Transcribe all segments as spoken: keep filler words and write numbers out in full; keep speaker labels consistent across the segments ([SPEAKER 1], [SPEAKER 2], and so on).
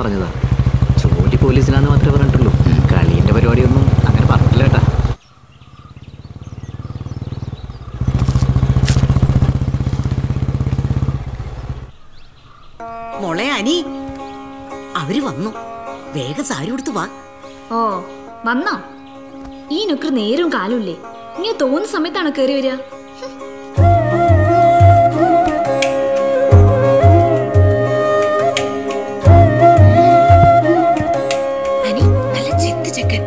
[SPEAKER 1] പറഞ്ഞതാ. ജോലി പോലീസിലാന്ന് മാത്രമേ പറഞ്ഞിട്ടുള്ളൂ. കളീൻ്റെ പരിപാടിയൊന്നും അങ്ങനെ പറഞ്ഞില്ല കേട്ടാ.
[SPEAKER 2] മോളെ അനി, അവര് വന്നു. വേഗം സാരി കൊടുത്തു വാ.
[SPEAKER 3] ഓ വന്നോ? ഈ നുക്കർ നേരും കാലുമില്ലേ? ഇങ്ങനെ തോന്നുന്ന സമയത്താണ് കയറി വരിക.
[SPEAKER 2] അനി നല്ല ചെത്ത് ചെക്കൻ.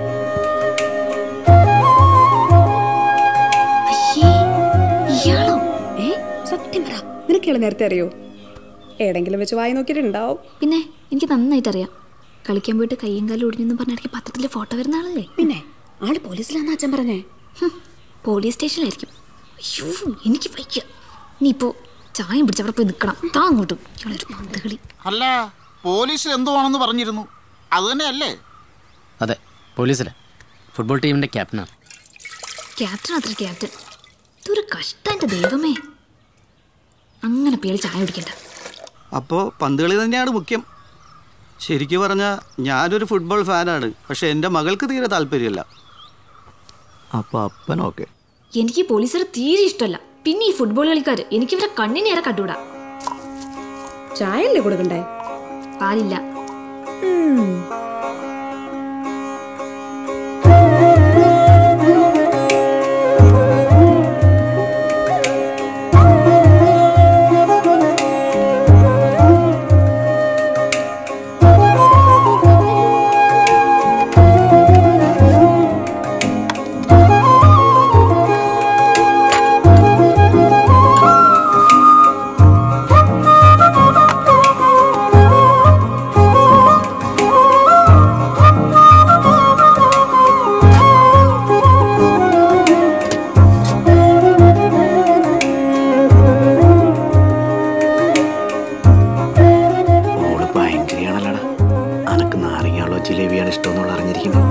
[SPEAKER 3] ഇയാളോ?
[SPEAKER 4] ഏ സത്യം പറ, നിനക്കുള്ള നേരത്തെ അറിയോ? എവിടെങ്കിലും വെച്ച് വായി നോക്കിയിട്ടുണ്ടാവും.
[SPEAKER 3] പിന്നെ എനിക്ക് നന്നായിട്ട് അറിയാം. കളിക്കാൻ പോയിട്ട് കയ്യും കാലും ഒടിഞ്ഞെന്ന് പറഞ്ഞ പത്രത്തിലെ ഫോട്ടോ വരുന്ന ആളല്ലേ?
[SPEAKER 4] പിന്നെ ആള് പോലീസിലാന്ന് അച്ഛൻ പറഞ്ഞേ.
[SPEAKER 3] പോലീസ് സ്റ്റേഷനിലായിരിക്കും. അയ്യോ എനിക്ക് വയ്യ. നീ ഇപ്പോ ചായ പിടിച്ച് അവിടെ പോയി നിൽക്കണം. താ അങ്ങോട്ടും. കളി
[SPEAKER 5] അല്ല, പോലീസിൽ എന്തുവാണെന്ന് പറഞ്ഞിരുന്നു. അത് തന്നെയല്ലേ?
[SPEAKER 1] അതെ, പോലീസിലെ ഫുട്ബോൾ ടീമിന്റെ ക്യാപ്റ്റനാണ്.
[SPEAKER 3] ക്യാപ്റ്റൻ അത്ര ക്യാപ്റ്റൻ. ഇതൊരു കഷ്ടം എൻ്റെ ദൈവമേ. അങ്ങനെ പേര് ചായ കുടിക്കണ്ട.
[SPEAKER 6] അപ്പോൾ പന്തുകളി തന്നെയാണ് മുഖ്യം. ശരിക്കും പറഞ്ഞാൽ ഞാനൊരു ഫുട്ബോൾ ഫാനാണ്. പക്ഷെ എൻ്റെ മകൾക്ക് തീരെ താല്പര്യമില്ല.
[SPEAKER 1] അപ്പോൾ അപ്പനോക്കെ
[SPEAKER 3] എനിക്ക് പോലീസുകാരെ തീരെ ഇഷ്ടമല്ല. പിന്നെ ഈ ഫുട്ബോൾ കളിക്കാർ എനിക്കിവരെ കണ്ണിനേരെ കണ്ടുകൂടാ.
[SPEAKER 4] ചായ അല്ലേ കൊടുക്കണ്ടേ?
[SPEAKER 3] പാലില്ല.
[SPEAKER 1] ജിലേബിയാണ് ഇഷ്ടമെന്നുള്ള അറിഞ്ഞിരിക്കുന്നത്.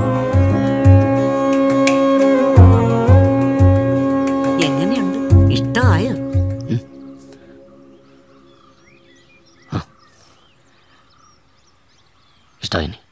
[SPEAKER 2] എങ്ങനെയുണ്ട്? ഇഷ്ടമായോ?
[SPEAKER 1] ഇഷ്ടമായി.